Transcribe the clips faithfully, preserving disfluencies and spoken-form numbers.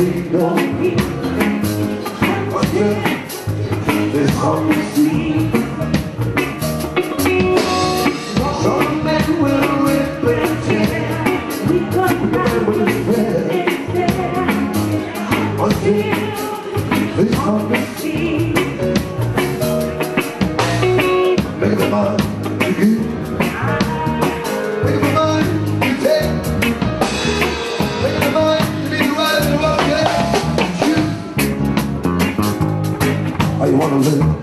be no peace until there's hunger sea. Some men will rip and tear, we come down with a fair until there's hunger sea. Make up your mind to give. Make up your mind to take. Make up your mind to be the right and the wrong, yeah. Choose how you wanna live.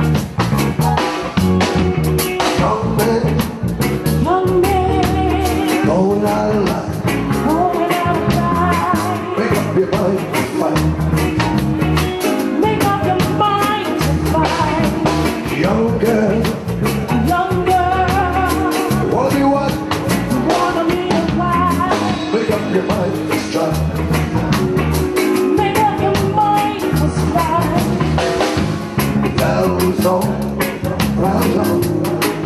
Young man, young man, going out of line, going out of line. Make up your mind to fight. Make up your mind to fight. Young girl, young girl, wanna be what? Wanna be a wife. Make up your mind to strive. Make up your mind to strive. Bells on, bells on.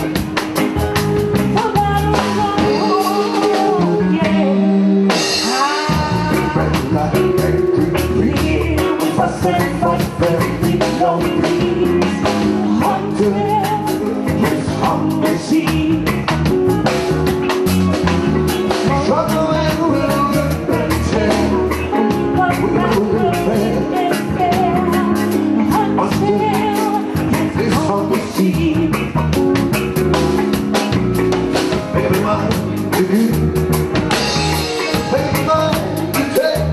Fussing, fussing, don't please until his hunger sea. Struggle and will rip and tear, we will fair until his hunger sea. Make up your mind to do. Make up your mind to take.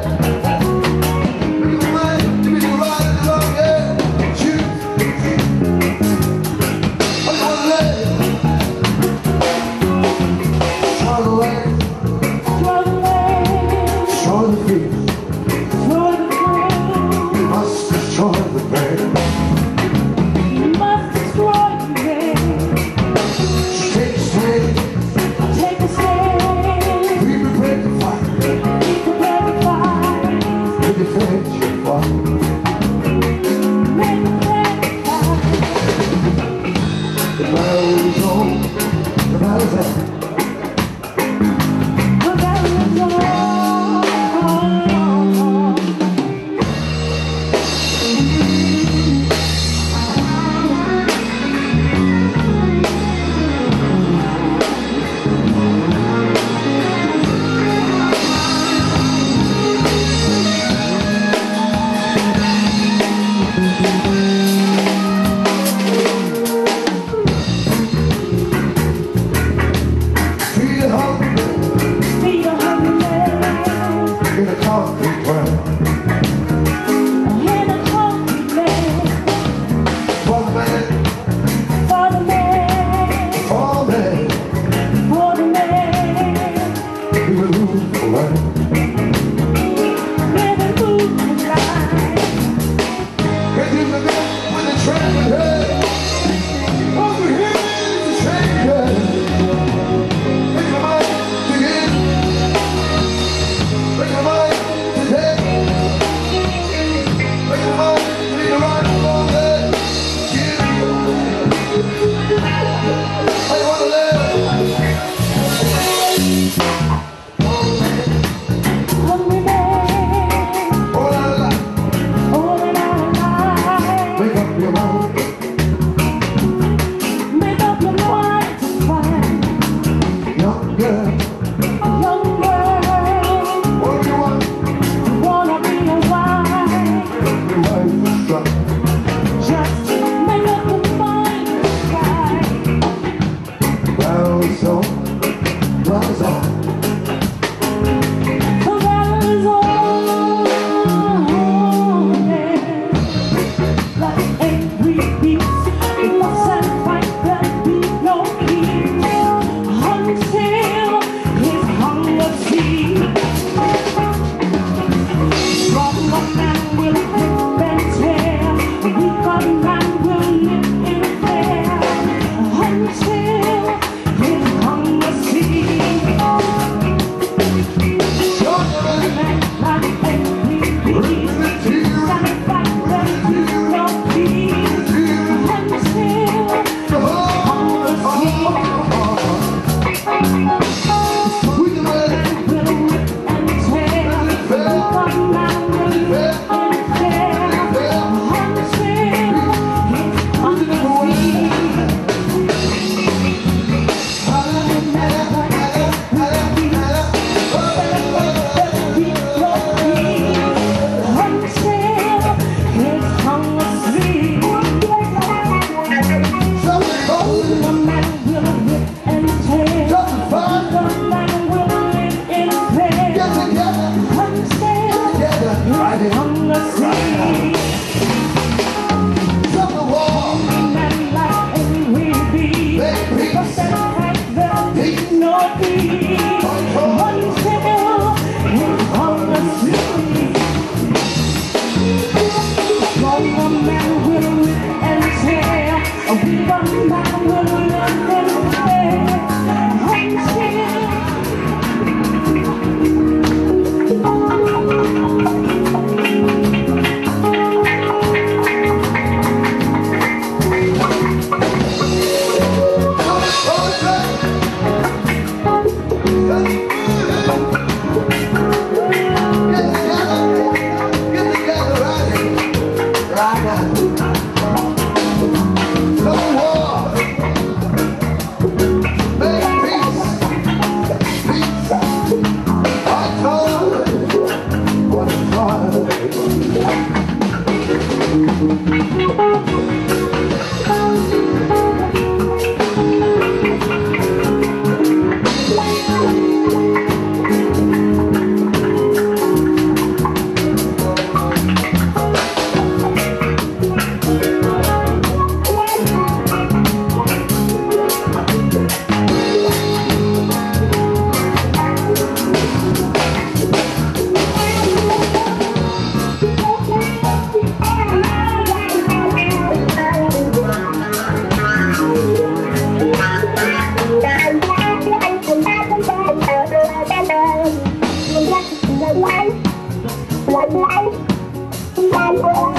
Bye.